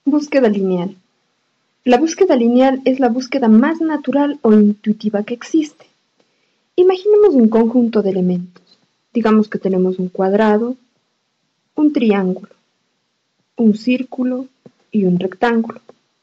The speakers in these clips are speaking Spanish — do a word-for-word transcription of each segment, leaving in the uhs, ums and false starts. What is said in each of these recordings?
Búsqueda lineal. La búsqueda lineal es la búsqueda más natural o intuitiva que existe. Imaginemos un conjunto de elementos. Digamos que tenemos un cuadrado, un triángulo, un círculo y un rectángulo.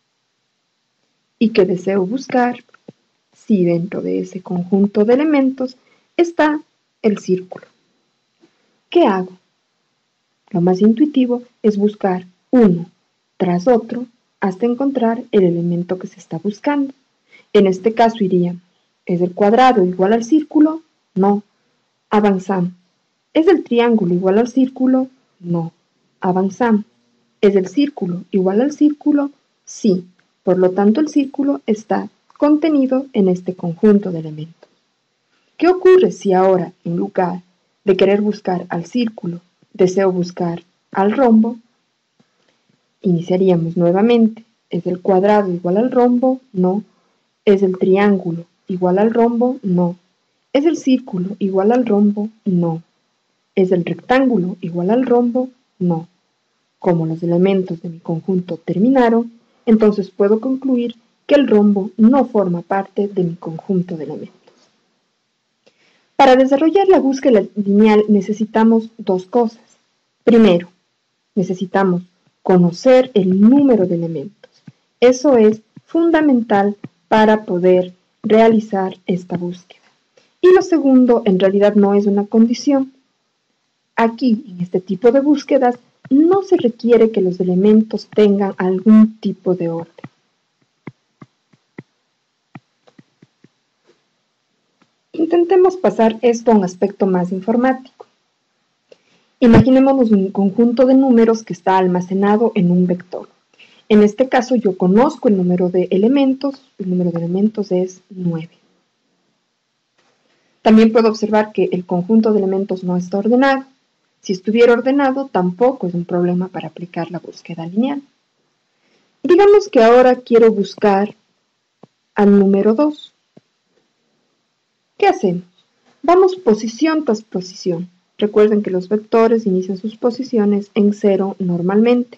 Y que deseo buscar si dentro de ese conjunto de elementos está el círculo. ¿Qué hago? Lo más intuitivo es buscar uno tras otro hasta encontrar el elemento que se está buscando. En este caso iríamos, ¿es el cuadrado igual al círculo? No. Avanzamos. ¿Es el triángulo igual al círculo? No. Avanzamos. ¿Es el círculo igual al círculo? Sí. Por lo tanto, el círculo está contenido en este conjunto de elementos. ¿Qué ocurre si ahora, en lugar de querer buscar al círculo, deseo buscar al rombo? Iniciaríamos nuevamente. ¿Es el cuadrado igual al rombo? No. ¿Es el triángulo igual al rombo? No. ¿Es el círculo igual al rombo? No. ¿Es el rectángulo igual al rombo? No. Como los elementos de mi conjunto terminaron, entonces puedo concluir que el rombo no forma parte de mi conjunto de elementos. Para desarrollar la búsqueda lineal necesitamos dos cosas. Primero, necesitamos conocer el número de elementos. Eso es fundamental para poder realizar esta búsqueda. Y lo segundo, en realidad no es una condición. Aquí, en este tipo de búsquedas, no se requiere que los elementos tengan algún tipo de orden. Intentemos pasar esto a un aspecto más informático. Imaginémonos un conjunto de números que está almacenado en un vector. En este caso yo conozco el número de elementos, el número de elementos es nueve. También puedo observar que el conjunto de elementos no está ordenado. Si estuviera ordenado, tampoco es un problema para aplicar la búsqueda lineal. Digamos que ahora quiero buscar al número dos. ¿Qué hacemos? Vamos posición tras posición. Recuerden que los vectores inician sus posiciones en cero normalmente.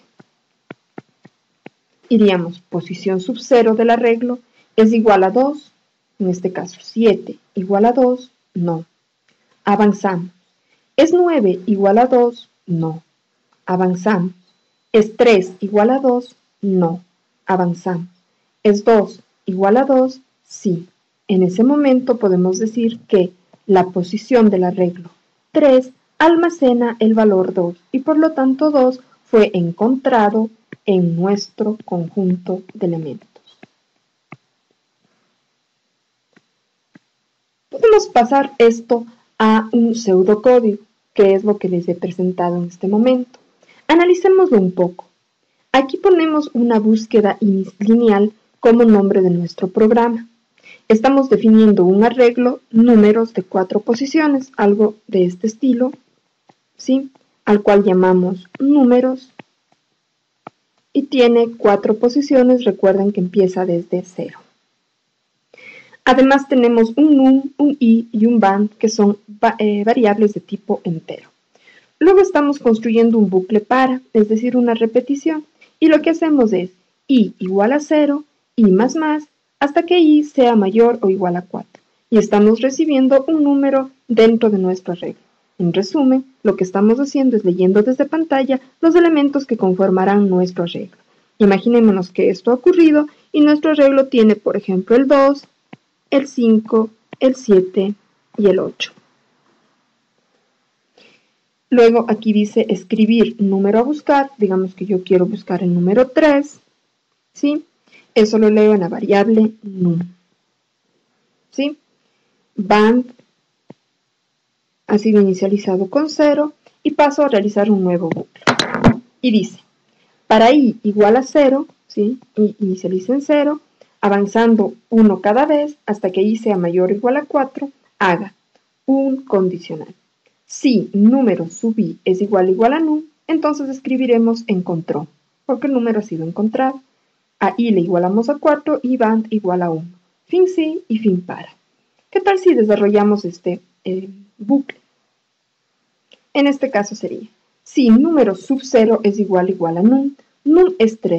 Iríamos posición sub cero del arreglo es igual a dos, en este caso siete igual a dos, no. Avanzamos. ¿Es nueve igual a dos? No. Avanzamos. ¿Es tres igual a dos? No. Avanzamos. ¿Es dos igual a dos? Sí. En ese momento podemos decir que la posición del arreglo tres almacena el valor dos y por lo tanto dos fue encontrado en nuestro conjunto de elementos. Podemos pasar esto a un pseudocódigo, que es lo que les he presentado en este momento. Analicémoslo un poco. Aquí ponemos una búsqueda lineal como nombre de nuestro programa. Estamos definiendo un arreglo, números de cuatro posiciones, algo de este estilo, ¿sí? Al cual llamamos números y tiene cuatro posiciones, recuerden que empieza desde cero. Además tenemos un num, un i y un band que son eh, variables de tipo entero. Luego estamos construyendo un bucle para, es decir, una repetición, y lo que hacemos es i igual a cero, i más más, hasta que i sea mayor o igual a cuatro, y estamos recibiendo un número dentro de nuestro arreglo. En resumen, lo que estamos haciendo es leyendo desde pantalla los elementos que conformarán nuestro arreglo. Imaginémonos que esto ha ocurrido y nuestro arreglo tiene, por ejemplo, el dos, el cinco, el siete y el ocho. Luego aquí dice escribir número a buscar, digamos que yo quiero buscar el número tres, ¿sí? Eso lo leo en la variable num, ¿sí? Band ha sido inicializado con cero y paso a realizar un nuevo bucle. Y dice, para i igual a cero, ¿sí? I inicializa en cero, avanzando uno cada vez hasta que i sea mayor o igual a cuatro, haga un condicional. Si número sub i es igual a igual a num, entonces escribiremos encontró, porque el número ha sido encontrado. A i le igualamos a cuatro y band igual a uno. Fin sí y fin para. ¿Qué tal si desarrollamos este eh, bucle? En este caso sería, si número sub cero es igual a igual a num, num es tres,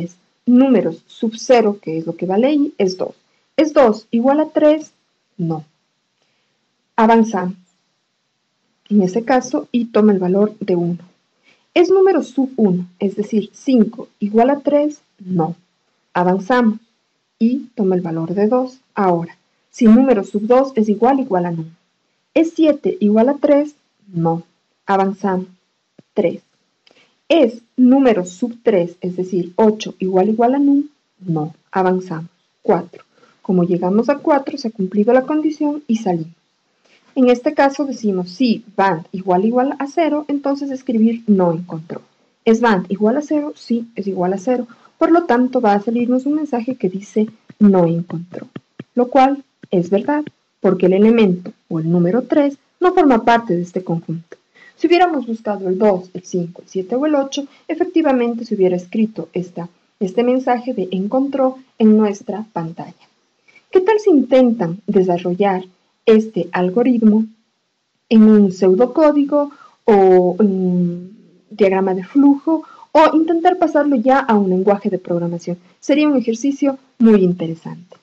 números sub cero, que es lo que vale ahí, es dos. ¿Es dos igual a tres? No. Avanzamos. En ese caso, y toma el valor de uno. ¿Es número sub uno, es decir, cinco igual a tres? No. Avanzamos. Y toma el valor de dos. Ahora, si número sub dos es igual igual a uno. ¿Es siete igual a tres? No. Avanzamos. tres. ¿Es número sub tres, es decir, ocho igual igual a uno? No. Avanzamos. cuatro. Como llegamos a cuatro, se ha cumplido la condición y salimos. En este caso decimos si band igual igual a cero, entonces escribir no encontró. ¿Es band igual a cero? Sí, es igual a cero. Por lo tanto, va a salirnos un mensaje que dice no encontró. Lo cual es verdad, porque el elemento o el número tres no forma parte de este conjunto. Si hubiéramos buscado el dos, el cinco, el siete o el ocho, efectivamente se hubiera escrito esta, este mensaje de encontró en nuestra pantalla. ¿Qué tal si intentan desarrollar este algoritmo en un pseudocódigo o en un diagrama de flujo o intentar pasarlo ya a un lenguaje de programación? Sería un ejercicio muy interesante.